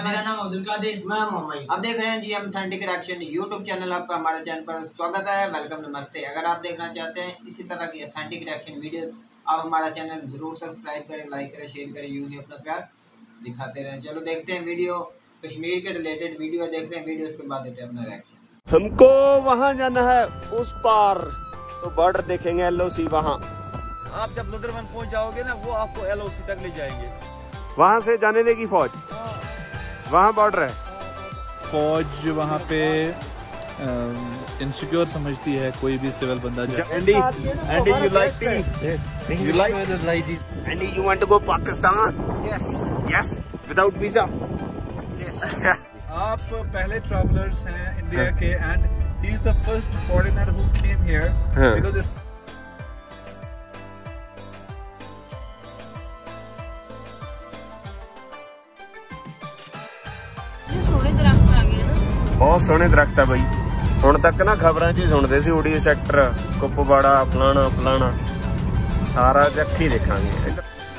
मेरा नाम अब्दुल कादिर, मैं मोहम्मद। अब देख रहे हैं जी हम ऑथेंटिक रिएक्शन यूट्यूब चैनल। आपका हमारे चैनल पर स्वागत है, वेलकम, नमस्ते। अगर आप देखना चाहते हैं इसी तरह की ऑथेंटिक रिएक्शन वीडियो, आप हमारा चैनल जरूर सब्सक्राइब करें, लाइक करें, शेयर करें, यूं ही अपना प्यार दिखाते रहें। चलो देखते हैं वीडियो, कश्मीर के रिलेटेड वीडियो देखते हैं। वीडियो उसके बाद देते हैं अपना रिएक्शन। हमको वहाँ जाना है उस पार, तो बॉर्डर देखेंगे LOC वहाँ। आप जब लुधरवन पहुँच जाओगे ना, वो आपको LOC तक ले जाएंगे। वहाँ से जाने देगी फौज, वहाँ बॉर्डर है। फौज वहाँ पे इनसिक्योर समझती है कोई भी सिविल बंदा जाए। Andy, you like tea? You like? Andy, you want to go Pakistan? Yes. Without visa? आप पहले ट्रैवलर्स हैं इंडिया के, and he is the first foreigner who came here because बहुत सोहने दरख्त है बई। ਹੁਣ तक ना खबरां 'ਚ सुनते सी उड़ी सैक्टर कुपवाड़ा फलाना फलाना, सारा जख्खी देखांगे।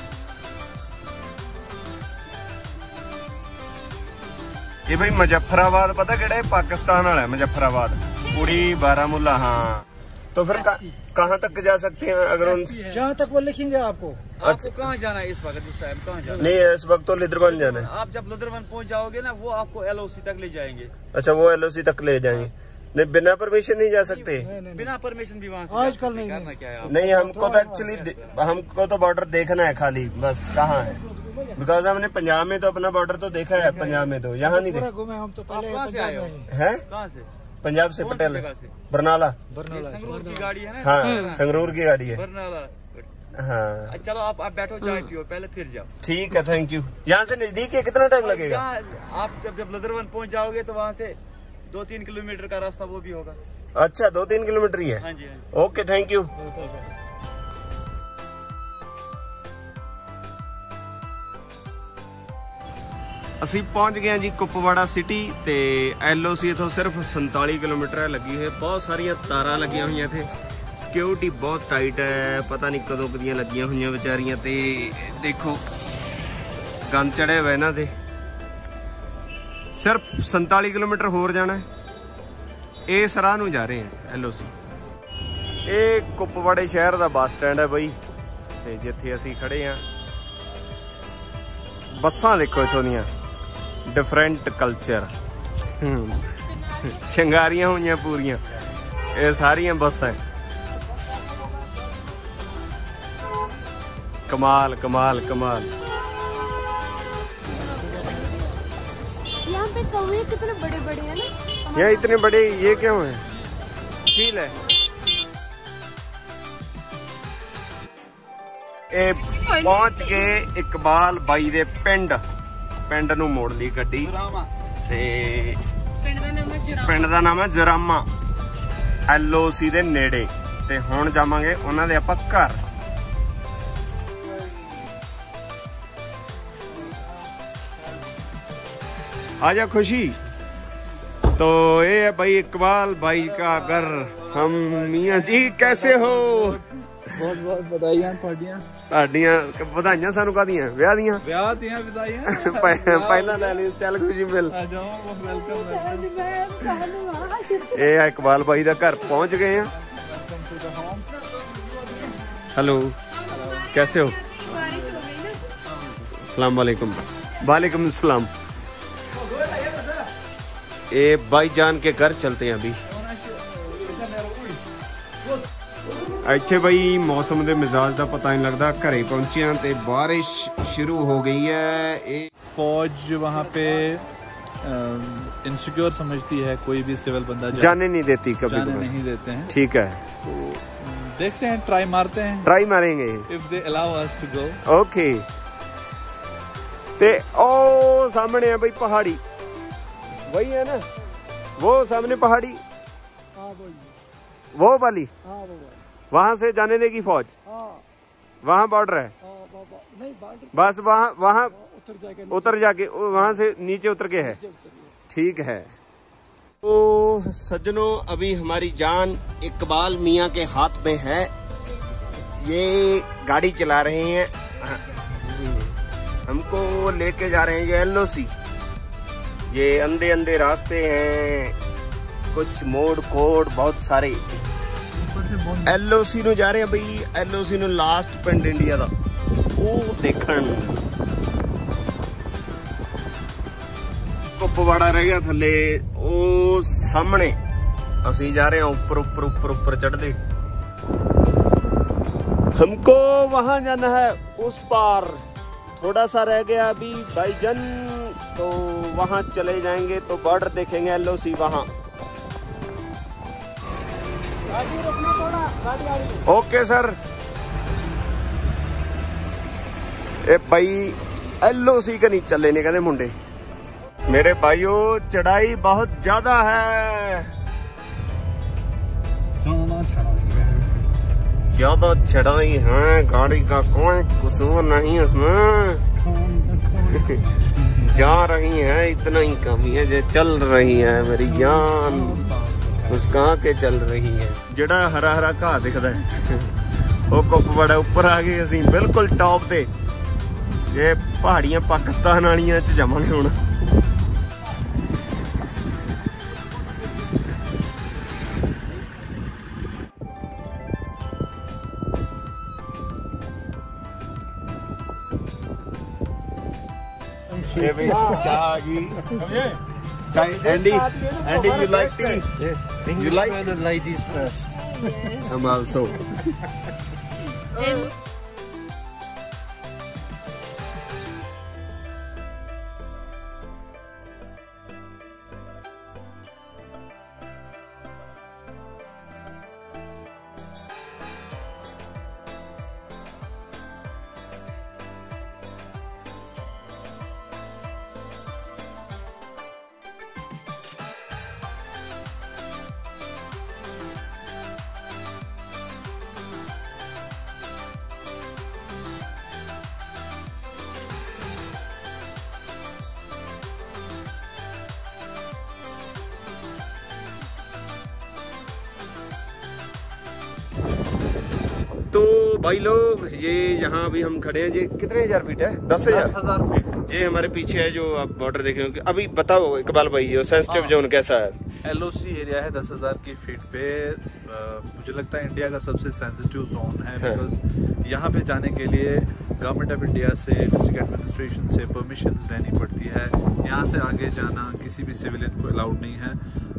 ये भाई मुजफ्फराबाद पता केड़ा है? पाकिस्तान वाला है मुजफ्फराबाद, उड़ी बारामूला। हाँ, तो फिर कहाँ तक जा सकते हैं अगर उन जहाँ तक वो लिखेंगे आपको। आपको कहाँ जाना है इस वक्त? इस टाइम कहाँ जाना है? नहीं, इस वक्त तो लुधरवन जाना है। आप जब लुधरवन पहुँच जाओगे ना, वो आपको LOC तक ले जाएंगे। अच्छा, वो LOC तक ले जाएंगे। नहीं, बिना परमिशन नहीं जा सकते। बिना परमिशन भी वहाँ से आजकल नहीं करना क्या है? नहीं, हमको तो एक्चुअली हमको तो बॉर्डर देखना है खाली, बस कहाँ है। बिकॉज हमने पंजाब में तो अपना बॉर्डर तो देखा है, पंजाब में तो यहाँ नहीं देखा। घूमे हम तो पहले कहाँ से आए हो? है कहाँ से? पंजाब से, कौन सी पटेल, जगह से? बरनाला। संगरूर की गाड़ी है ना? हाँ, संगरूर की गाड़ी है। बरनाला। हाँ, चलो आप बैठो, चाय पियो, पहले फिर जाओ। ठीक है, थैंक यू। यहाँ से नजदीक है, कितना टाइम लगेगा? आप जब लुधरवन पहुँच जाओगे तो वहाँ से 2-3 किलोमीटर का रास्ता वो भी होगा। अच्छा, 2-3 किलोमीटर ही है। हाँ जी, हाँ जी। Okay, thank you. ਅਸੀਂ ਪਹੁੰਚ ਗਏ ਜੀ ਕੁਪਵਾੜਾ ਸਿਟੀ ਤੇ LOC ਇਥੋਂ ਸਿਰਫ 47 ਕਿਲੋਮੀਟਰ ਲੱਗੀ ਹੈ। ਬਹੁਤ ਸਾਰੀਆਂ ਤਾਰਾਂ ਲੱਗੀਆਂ ਹੋਈਆਂ ਇੱਥੇ, ਸਿਕਿਉਰਿਟੀ ਬਹੁਤ ਟਾਈਟ ਹੈ, ਪਤਾ ਨਹੀਂ ਕਦੋਂ ਕਦੀਆਂ ਲੱਗੀਆਂ ਹੋਈਆਂ ਵਿਚਾਰੀਆਂ। ਤੇ ਦੇਖੋ ਗੰਨ ਚੜੇ ਹੋਏ ਇਹਨਾਂ ਤੇ। ਸਿਰਫ 47 ਕਿਲੋਮੀਟਰ ਹੋਰ ਜਾਣਾ ਹੈ। ਇਸ ਰਾਹ ਨੂੰ ਜਾ ਰਹੇ ਹਾਂ LOC। ਇਹ ਕੁਪਵਾੜੇ ਸ਼ਹਿਰ ਦਾ ਬੱਸ ਸਟੈਂਡ ਹੈ ਬਈ, ਤੇ ਜਿੱਥੇ ਅਸੀਂ ਖੜੇ ਆ। ਬੱਸਾਂ ਦੇਖੋ ਇਥੋਂ ਦੀਆਂ, डिफरेंट कल्चर, शंगारियां हुई पूरियां, ये सारियां बसां। कमाल कमाल कमाल। यहाँ पे कौवे कितने बड़े बड़े हैं ना। यहाँ इतने बड़े ये क्यों है? झील है। पहुंच गए इकबाल बाई दे पिंड। ਪਿੰਡ ਨੂੰ ਮੋੜ ਲਈ ਗੱਡੀ ਤੇ ਪਿੰਡ ਦਾ ਨਾਮ ਹੈ ਜਰਾਮਾ, LOC ਦੇ ਨੇੜੇ। ਤੇ ਹੁਣ ਜਾਵਾਂਗੇ ਉਹਨਾਂ ਦੇ ਆਪਾਂ ਘਰ। आजा खुशी। तो ये है भाई इकबाल भाई का घर। हम मियाँ जी कैसे हो? बहुत बहुत बधाइयां ਤੁਹਾਡੀਆਂ ਵਧਾਈਆਂ ਸਾਨੂੰ ਕਾਦੀਆਂ? ਵਿਆਹ ਦੀਆਂ ਵਧਾਈਆਂ। ਪਹਿਲਾਂ ਲੈ ਲਈ, ਚੱਲ ਖੁਸ਼ੀ ਮਿਲ। ਆ ਜਾਓ, ਵੈਲਕਮ। ਇਹ ਆ ਇਕਬਾਲ ਭਾਈ ਦਾ ਘਰ, ਪਹੁੰਚ ਗਏ ਆ। हेलो, कैसे हो? अस्सलाम वालेकुम। वालेकुम अस्सलाम। ये भाईजान के घर चलते हैं अभी। ਇੱਥੇ ਬਈ ਮੌਸਮ ਦੇ ਮਿਜ਼ਾਜ ਦਾ ਪਤਾ ਨਹੀਂ ਲੱਗਦਾ। ਘਰੇ ਪਹੁੰਚੇ ਹਾਂ ਤੇ ਬਾਰਿਸ਼ शुरू हो गई है। फौज वहाँ पे इनसिक्योर समझती है कोई भी सिविल बंदा जाने नहीं देती, कभी जाने नहीं देते हैं। ठीक है, तो देखते हैं, ट्राई मारते हैं, ट्राई मारेंगे if they allow us to go। Okay. ते ओ सामने है भाई पहाड़ी, वही है ना वो सामने पहाड़ी, वो वाली। वहाँ से जाने देगी फौज, वहाँ बॉर्डर है। बस वहाँ उतर जाके वहाँ से नीचे उतर के है। ठीक है। तो सज्जनों, अभी हमारी जान इकबाल मियाँ के हाथ में है। ये गाड़ी चला रहे हैं, हमको लेके जा रहे हैं ये LOC। ये अंधे अंधे रास्ते हैं, कुछ मोड़ कोड बहुत सारे। LOC ਨੂੰ ਜਾ ਰਹੇ ਆ ਬਈ, LOC ਨੂੰ ਲਾਸਟ ਪਿੰਡ ਇੰਡੀਆ ਦਾ ਉਹ ਦੇਖਣ। ਕੁੱਪਵਾੜਾ ਰਹਿ ਗਿਆ ਥੱਲੇ, ਉਹ ਸਾਹਮਣੇ ਅਸੀਂ ਜਾ ਰਹੇ ਹਾਂ ऊपर ऊपर ऊपर ऊपर चढ़ते। हमको वहां जाना है, उस पार थोड़ा सा रह गया अभी भाईजान, तो वहां चले जाएंगे तो बॉर्डर देखेंगे LOC वहां। Okay sir. ए भाई LOC का नहीं चले नहीं कहते मुंडे मेरे भाइयों, चढ़ाई बहुत ज्यादा है, ज्यादा चढ़ाई है, गाड़ी का कोई कसूर नहीं उसमें। जा रही है इतना ही कमी है, जो चल रही है मेरी जान मुस्का के चल रही है। जेड़ा हरा हरा घा दिखदा है वो कुपवाड़ा ऊपर आ गए, असीं बिल्कुल टॉप ते। ये पहाड़ियां पाकिस्तान वालियां च जावांगे हुण। Chai, Andy, you like tea? Yes. You like? The ladies first. I'm also. तो भाई लोग ये यहाँ अभी हम खड़े हैं, ये कितने हजार फीट है? 10,000 फीट। ये हमारे पीछे है जो आप बॉर्डर देखेंगे। अभी बताओ इकबाल भाई, ये सेंसिटिव जोन कैसा है? LOC एरिया है 10,000 की फीट पे। मुझे लगता है इंडिया का सबसे सेंसिटिव जोन है, बिकॉज यहाँ पे जाने के लिए गवर्नमेंट ऑफ इंडिया से, डिस्ट्रिक्ट एडमिनिस्ट्रेशन से परमिशंस लेनी पड़ती है। यहाँ से आगे जाना किसी भी सिविलियन को अलाउड नहीं है,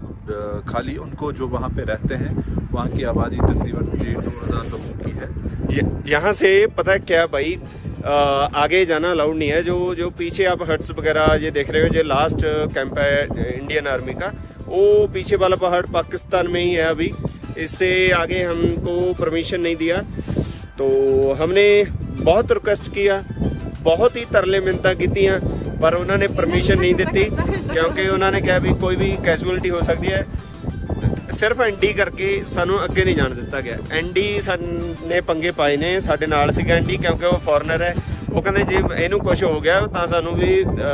खाली उनको जो वहाँ पे रहते हैं। वहाँ की आबादी तकरीबन 1,500-2,000 लोगों की है। यहाँ से पता है क्या भाई, आगे जाना अलाउड नहीं है। जो पीछे आप हट्स वगैरह ये देख रहे हो, जो लास्ट कैंप है इंडियन आर्मी का, वो पीछे वाला पहाड़ पाकिस्तान में ही है। अभी इससे आगे हमको परमिशन नहीं दिया, तो हमने बहुत रिक्वेस्ट किया, बहुत ही तरले मिन्नतां कीतियां, पर उन्होंने परमिशन नहीं दी, क्योंकि उन्होंने कहा भी कोई भी कैजुअलिटी हो सकती है। सिर्फ एनडी करके सानू अगे नहीं जान दिता गया। एनडी ने पंगे पाए ने, साडे नाल सीगा एनडी, क्योंकि वो फॉरनर है। वो कहते जे इनू कुछ हो गया तो सानू भी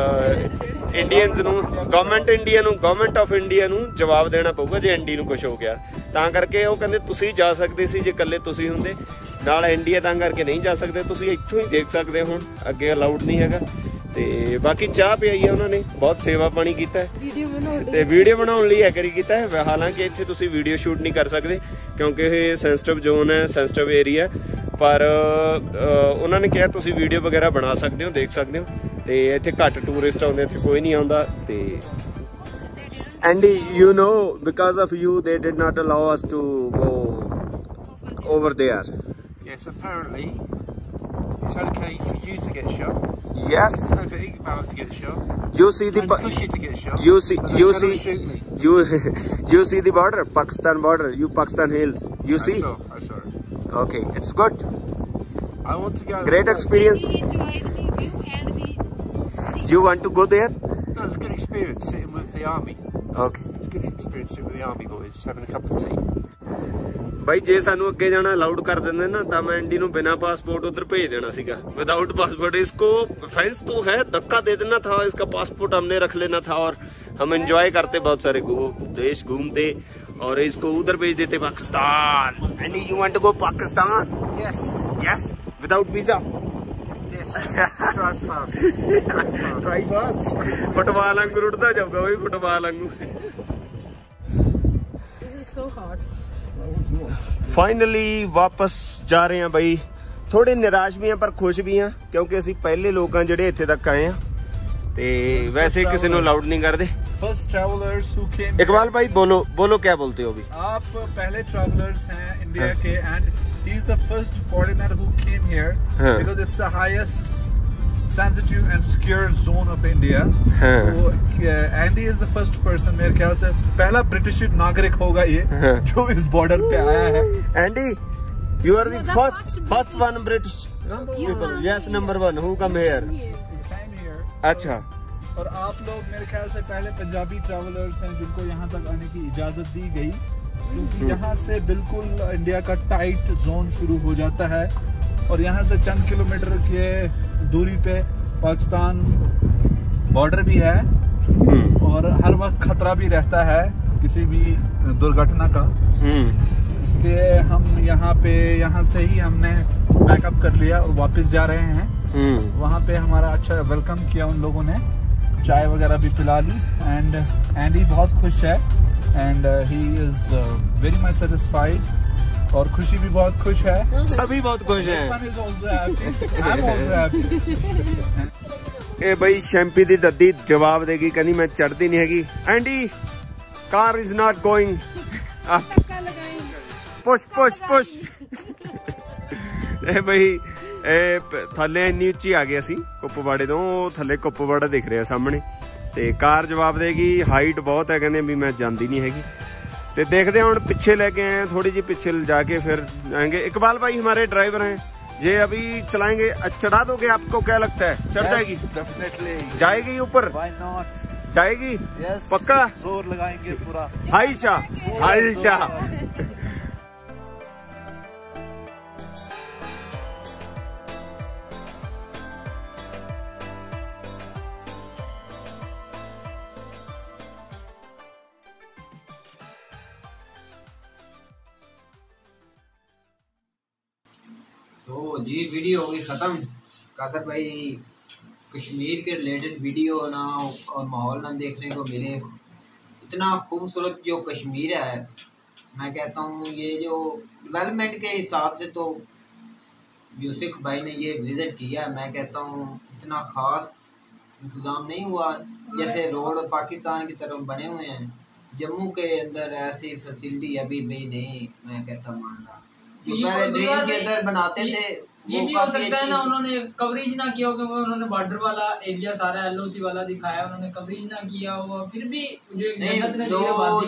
इंडियंस नू, गवर्नमेंट ऑफ इंडिया नू जवाब देना पऊगा जे एनडी नू कुछ हो गया। तां करके वो कहते तुसीं जा सकते सी जे कल्ले तुसीं हुंदे, नाल इंडिया तां करके नहीं जा सकते। तुसीं इत्थों ही देख सकते हुण, अगे अलाउड नहीं हैगा। ते बाकी चाह पियाई है उन्होंने, बहुत सेवा पानी किया है, वीडियो बनाने लिए है करी किया है। हालांकि इत्थे तुसी वीडियो शूट नहीं कर सकते क्योंकि ये सेंसिटिव जोन है, सेंसिटिव एरिया, पर उन्होंने कहा तुसी वीडियो वगैरह बना सकते हो, देख सकते हो। ते इत्थे घट टूरिस्ट आउंदे, इत्थे कोई नहीं आउंदा। ते Andy, you know, because of you, they did not allow us to go over there. Yes, apparently it's okay for you to get shot. Yes. No, for Iqbal to get shot. You see the and push you to get shot. You see shoot me. you see the border, Pakistan border. You Pakistan hills. You see? I saw it. Okay, it's good. I want to go. Great experience. You want to go there? No, it's a good experience sitting with the army. Okay. It's a good experience sitting with the army boys, having a cup of tea. भाई जे सानू अगे जाना allowed कर देंगे ना, तो मैं ND ਨੂੰ बिना पासपोर्ट उधर भेज देना सीगा, विदाउट पासपोर्ट। इसको ऑफेंस तो है, धक्का दे देना था, इसका पासपोर्ट हमने रख लेना था और हम एंजॉय करते, बहुत सारे देश घूमते और इसको उधर भेज देते Pakistan. Andy, you want to go Pakistan? Yes. Yes, without visa? Yes. Try fast football वांगू उड़ता जाऊगा वही फुटबॉल वांगू। फाइनली वापस जा रहे हैं भाई, थोड़े निराश भी हैं पर खुश भी हैं क्योंकि ਅਸੀਂ ਪਹਿਲੇ ਲੋਕ ਆ ਜਿਹੜੇ ਇੱਥੇ ਤੱਕ ਆਏ ਆ ਤੇ वैसे किसी ਨੂੰ अलाउड नहीं करते। First travellers who came. Iqbal भाई बोलो क्या बोलते हो अभी? आप पहले ट्रैवलर्स हैं इंडिया के and he is the first foreigner who came here because it's the highest sensitive and secure zone of India. तो Andy is the first person, मेरे ख्याल से पहला ब्रिटिश नागरिक होगा ये जो इस बॉर्डर पे आया है। Andy you are the first one British people, yes, number 1 who come here। अच्छा, और आप लोग मेरे ख्याल से पहले पंजाबी ट्रैवलर्स हैं जिनको यहाँ तक आने की इजाजत दी गई, क्योंकि यहाँ से बिल्कुल इंडिया का टाइट जोन शुरू हो जाता है और यहाँ से चंद किलोमीटर के दूरी पे पाकिस्तान बॉर्डर भी है और हर वक्त खतरा भी रहता है किसी भी दुर्घटना का। इसलिए हम यहाँ से ही हमने पैकअप कर लिया और वापस जा रहे हैं। वहाँ पे हमारा अच्छा वेलकम किया उन लोगों ने, चाय वगैरह भी पिला ली एंड एंडी बहुत खुश है and he is very much satisfied और खुशी भी बहुत खुश है, सभी बहुत खुश हैं। ए भाई शैम्पी दी दद्दी जवाब देगी, कहनी मैं चढ़ती नहीं हैगी। Andy car is not going up, push push push. ए भाई ਥੱਲੇ ਇੰਨੀ ਉੱਚੀ ਆ ਗਏ ਅਸੀਂ ਕੁੱਪਵਾੜੇ ਤੋਂ, ਥੱਲੇ ਕੁੱਪਵਾੜਾ ਦਿਖ ਰਿਹਾ ਸਾਹਮਣੇ ਤੇ ਕਾਰ ਜਵਾਬ ਦੇਗੀ ਹਾਈਟ ਬਹੁਤ ਹੈ, ਕਹਿੰਦੇ ਵੀ ਮੈਂ ਜਾਂਦੀ ਨਹੀਂ ਹੈਗੀ। ਤੇ ਦੇਖਦੇ ਹੁਣ ਪਿੱਛੇ ਲੈ के आए थोड़ी जी पीछे जाके फिर आएंगे। इकबाल भाई हमारे ड्राइवर हैं, ये अभी चलाएंगे, चढ़ा दोगे? आपको क्या लगता है चढ़ जाएगी? डेफिनेटली जाएगी ऊपर, जाएगी पक्का, जोर लगाएंगे पूरा। हाइशा हाइशा। तो जी वीडियो हो गई ख़त्म। कादर भाई कश्मीर के रिलेटेड वीडियो ना और माहौल ना देखने को मिले। इतना खूबसूरत जो कश्मीर है, मैं कहता हूँ ये जो डेवलपमेंट के हिसाब से तो यूसुफ भाई ने ये विज़िट किया, मैं कहता हूँ इतना ख़ास इंतज़ाम नहीं हुआ जैसे रोड पाकिस्तान की तरफ बने हुए हैं। जम्मू के अंदर ऐसी फैसिलिटी अभी भी नहीं, मैं कहता मानता। जो पहले ड्रीम के अंदर बनाते थे ये भी हो सकता है ना, उन्होंने कवरेज ना किया हो क्योंकि उन्होंने बॉर्डर वाला एरिया सारा एलओसी वाला दिखाया, उन्होंने कवरेज ना किया हो। फिर भी जो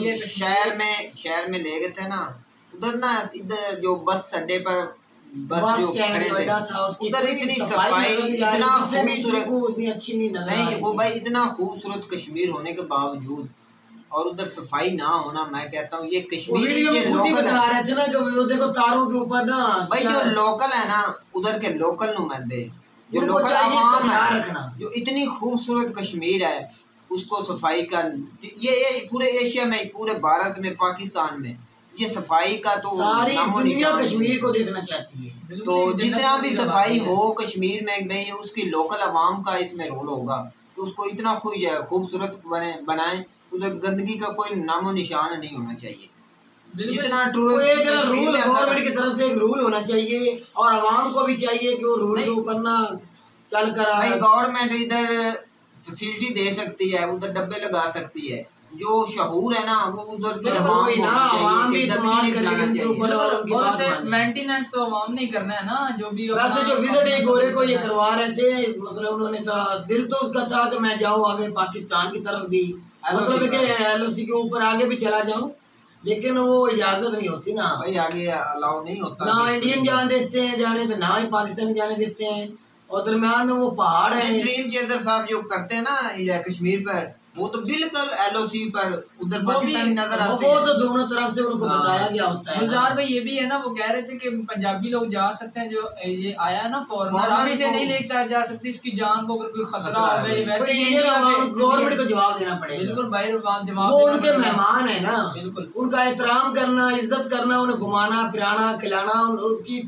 शहर में ले गए थे ना, उधर ना इधर जो बस अड्डे पर बस जो खड़े थे उधर इतनी सफाई, इतना खूबसूरत अच्छी नहीं वो भाई, इतना खूबसूरत कश्मीर होने के बावजूद और उधर सफाई ना होना, मैं कहता हूँ ये कश्मीर के लोकल है ना, देखो तारों के ऊपर ना भाई जो लोकल है ना, उधर के लोकल नुमाइंदे जो लोकल आवाम है, जो इतनी खूबसूरत कश्मीर है उसको सफाई का ये पूरे एशिया में, पूरे भारत में, पाकिस्तान में ये सफाई का तो सारी दुनिया कश्मीर को देखना चाहती है। तो जितना भी सफाई हो कश्मीर में भाई उसकी लोकल आवाम का इसमें रोल होगा तो उसको इतना खूबसूरत बनाए, उधर गंदगी का कोई नामो निशान नहीं होना चाहिए। जितना टूरिस्ट गवर्नमेंट की तरफ से एक रूल होना चाहिए और आवाम को भी चाहिए कि वो रूल के ऊपर ना चल कर भाई। गवर्नमेंट इधर फैसिलिटी दे सकती है, उधर डब्बे लगा सकती है, जो शहूर है ना वो उधर की आवाम भी इस्तेमाल करेगी उनके ऊपर और उनकी बात माने। मेंटेनेंस तो आवाम नहीं करना है ना, जो भी वैसे जो विजिट एक गोरे को ये करवा रहे थे, मतलब उन्होंने दिल तो उसका था कि मैं जाऊँ आगे पाकिस्तान की तरफ भी, मतलब एलओसी के ऊपर आगे भी चला जाऊं, लेकिन वो इजाजत नहीं होती ना भाई, आगे अलाउ नहीं होता ना। इंडियन जाने देते हैं जाने तो ना ही पाकिस्तानी जाने देते हैं, और दरम्यान में वो पहाड़ है। ड्रीम चेजर साहब जो करते हैं ना कश्मीर पर, वो तो बिल्कुल एलओसी पर उधर पाकिस्तानी नजर आते हैं। वो तो दोनों तरफ से उनको बताया गया होता है। गुलजार भाई ये भी है ना, वो कह रहे थे कि पंजाबी लोग जा सकते हैं, जो ये आया ना फॉरेनर, हम इसे नहीं लेके जा सकते, इसकी जान को अगर कोई खतरा हो गई, वैसे गवर्नमेंट को जवाब देना पड़ेगा। बिल्कुल भाई जवाब, वो उनके मेहमान है ना, बिल्कुल उनका एहतराम करना, इज्जत करना, उन्हें घुमाना फिराना खिलाना, उनकी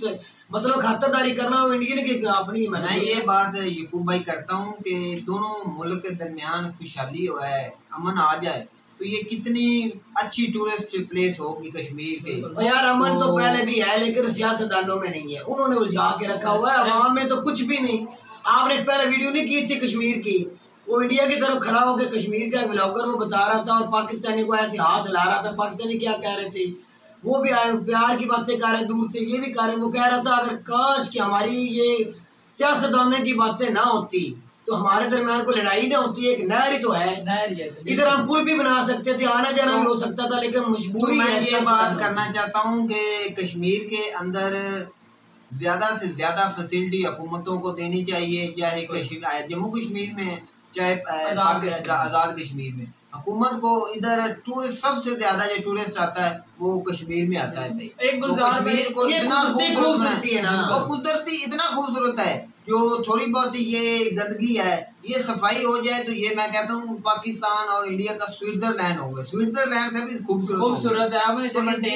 मतलब खातरदारी करना वो इंडियन की अपनी। मैं ये बात यकूब भाई करता हूँ कि दोनों मुल्क के दरमियान खुशहाली हो है, अमन आ जाए तो ये कितनी अच्छी टूरिस्ट प्लेस होगी कश्मीर के। यार अमन तो पहले भी है लेकिन सियासतदानों में नहीं है, उन्होंने उलझा के रखा हुआ है, अवाम में तो कुछ भी नहीं। आपने पहले वीडियो नहीं की थी कश्मीर की, वो इंडिया की तरफ खड़ा होकर कश्मीर का ब्लॉगर वो बता रहा था और पाकिस्तानी को ऐसे हाथ हिला रहा था। पाकिस्तानी क्या कह रहे थे, वो भी आए प्यार की बातें कर रहे, दूर से ये भी कर रहे। वो कह रहा था अगर काश कि हमारी ये सियासतदानों की बातें ना होती तो हमारे दरमियान को लड़ाई ना होती। एक नहर ही तो है, इधर हम पुल भी बना सकते थे, आना जाना भी हो सकता था, लेकिन मजबूरी। मैं ये बात करना चाहता हूँ कि कश्मीर के अंदर ज्यादा से ज्यादा फैसिलिटी हुकूमतों को देनी चाहिए, चाहे जम्मू कश्मीर में चाहे आज़ाद कश्मीर में। हुकूमत को इधर टूरिस्ट सबसे ज्यादा जो टूरिस्ट आता है वो कश्मीर में आता है भाई। एक गुलजार कश्मीर को इतना खूबसूरती है ना, वो कुदरती इतना खूबसूरत है। जो थोड़ी बहुत ये गंदगी है ये सफाई हो जाए तो ये मैं कहता हूँ पाकिस्तान और इंडिया का स्विट्जरलैंड होगा, स्विट्जरलैंड से भी खूबसूरत है।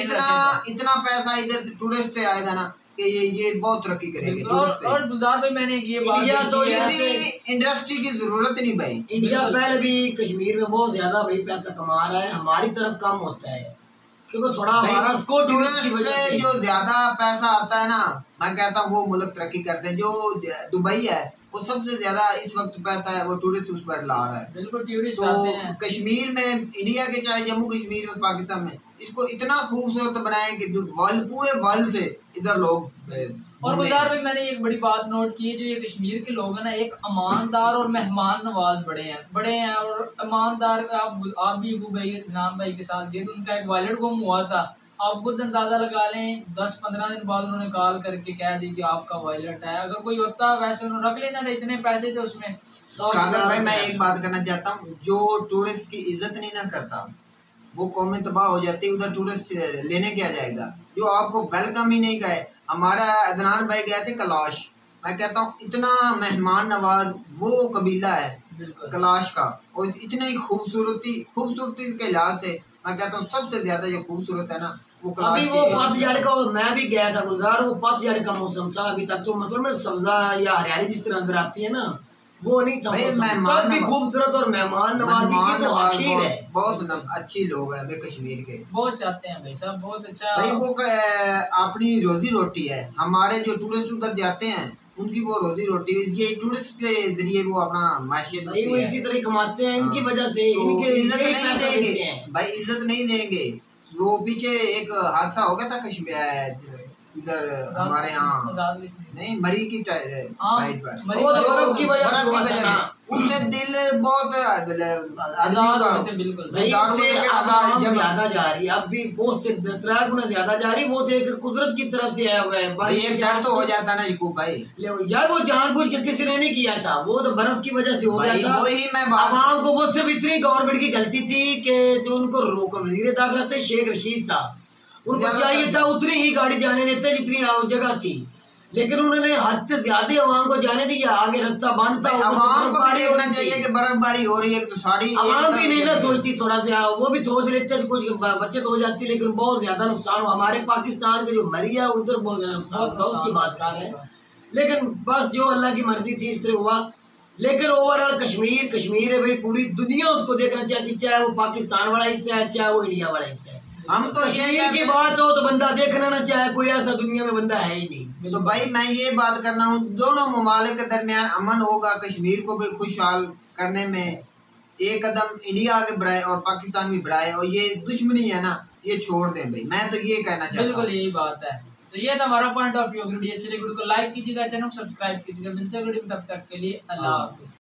तो इतना पैसा इधर से टूरिस्ट से आएगा ना कि ये बहुत तरक्की करेगी। और गुलजार भाई मैंने ये बात तो इंडस्ट्री की जरूरत नहीं भाई। इंडिया पहले भी कश्मीर में बहुत ज्यादा भाई पैसा कमा रहा है, हमारी तरफ कम होता है क्योंकि थोड़ा हमारा टूरिस्ट से जो ज्यादा पैसा आता है ना, मैं कहता हूँ वो मुल्क तरक्की करते हैं। जो दुबई है वो सबसे ज्यादा इस वक्त पैसा है वो टूरिस्ट उस पर ला रहा है। बिल्कुल टूरिस्ट आते हैं कश्मीर में, इंडिया के चाहे जम्मू कश्मीर में, पाकिस्तान में, इसको इतना खूबसूरत बनाए कि पूरे वर्ल्ड से इधर लोग। और गुलजार भाई मैंने एक बड़ी बात नोट की है, जो ये कश्मीर के लोग हैं ना एक ईमानदार और मेहमान नवाज बड़े हैं और ईमानदार। आप भी अबू भाई नाम भाई के साथ गए तो उनका एक वॉलेट गुम हुआ था, आप खुद अंदाजा लगा लें 10-15 दिन बाद उन्होंने कॉल करके कह दी कि आपका वॉलेट है। अगर कोई होता वैसे उन्होंने रख लेना था, इतने पैसे थे उसमें। कादर भाई मैं एक बात करना चाहता हूँ, जो टूरिस्ट की इज्जत नहीं ना करता वो कौमें तबाह हो जाती है। उधर टूरिस्ट लेने क्या जाएगा जो आपको वेलकम ही नहीं करे। हमारा अदनान भाई गए थे कलाश, मैं कहता हूँ इतना मेहमान नवाज वो कबीला है कलाश का, और इतनी खूबसूरती के लिहाज से मैं कहता हूँ सबसे ज्यादा जो खूबसूरत है ना वो अभी वो पतझड़ का, मैं भी गया था गुलजार, वो पतझड़ का मौसम था अभी तक, तो मतलब सब्जा या हरियाली जिस तरह अंदर आती है ना वो नहीं था। मेहमान भी खूबसूरत और मेहमान नवाजी की तो आखिर है। बहुत अच्छी लोग हैं भाई कश्मीर के, बहुत चाहते हैं भाई साहब, बहुत अच्छा भाई। वो अपनी रोजी रोटी है। हमारे जो टूरिस्ट उधर जाते हैं उनकी वो रोजी रोटी, ये टूरिस्ट के जरिए वो अपना माशियत वो इसी तरह कमाते हैं, इनकी वजह से इनके इज्जत नहीं देंगे भाई, इज्जत नहीं देंगे। वो पीछे एक हादसा हो गया था कश्मीर इधर हमारे यहाँ नहीं मरी की साइड पर, बर्फ की वजह से उससे दिल बहुत ज्यादा जा रही है, अब भी बहुत 3 गुना ज्यादा जा रही। वो तो एक कुदरत की तरफ से आया हुआ है भाई, एक डर तो हो जाता ना यकूब भाई। यार वो जानबूझ के किसी ने नहीं किया था, वो तो बर्फ की वजह से हो गया था। वही मैं आवाम को वो सिर्फ इतनी गवर्नमेंट की गलती थी कि जो उनको रोक वजीर दाखिला थे शेख रशीद साहब, उनको चाहिए था उतनी ही गाड़ी जाने देते जितनी जगह थी, लेकिन उन्होंने हद से ज्यादा आवाम को जाने दिया, आगे रास्ता बंद था। आवाम को भी देखना चाहिए कि बर्फबारी हो रही है तो सारी आवाम भी नहीं ना सोचती, थोड़ा सा वो भी सोच लेते थे कुछ बचत हो जाती, लेकिन बहुत ज्यादा नुकसान हुआ। हमारे पाकिस्तान के जो मरिया उधर बहुत ज्यादा नुकसान था, उसकी बात कर रहे हैं, लेकिन बस जो अल्लाह की मर्जी थी इस तरह हुआ। लेकिन ओवरऑल कश्मीर है भाई, पूरी दुनिया उसको देखना चाहिए, चाहे वो पाकिस्तान वाला हिस्सा है चाहे वो इंडिया वाला हिस्सा है। हम तो ये की बात हो तो बंदा देखना ना चाहे, कोई ऐसा दुनिया में बंदा है ही नहीं। तो भाई मैं ये बात करना हूँ, दोनों ममालिक के दरमियान अमन होगा, कश्मीर को भी खुशहाल करने में एक कदम इंडिया आगे बढ़ाए और पाकिस्तान भी बढ़ाए, और ये दुश्मनी है ना ये छोड़ दें भाई, मैं तो ये कहना चाहता हूँ। बिल्कुल यही बात है। तो ये था हमारा पॉइंट ऑफ व्यू। वीडियो अच्छी लगी वीडियो को लाइक कीजिएगा, चैनल को सब्सक्राइब कीजिएगा। मिलते हैं वीडियो में, तब तक के लिए अल्लाह हाफिज़।